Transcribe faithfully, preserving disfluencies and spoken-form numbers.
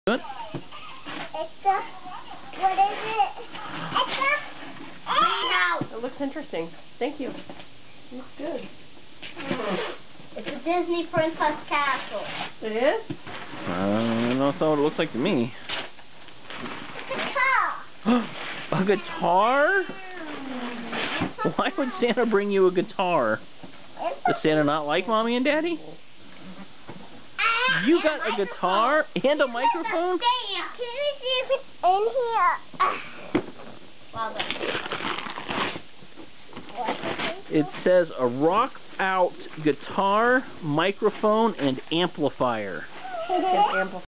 Good. It's a, what is it? It's a house. It looks interesting. Thank you. It looks good. It's a Disney Princess Castle. It is? I don't know what it looks like to me. Guitar. A guitar? Why would Santa bring you a guitar? Does Santa not like Mommy and Daddy? You got a guitar and a microphone? Can we see if it's in here? It says a rock out guitar, microphone, and amplifier. An amplifier.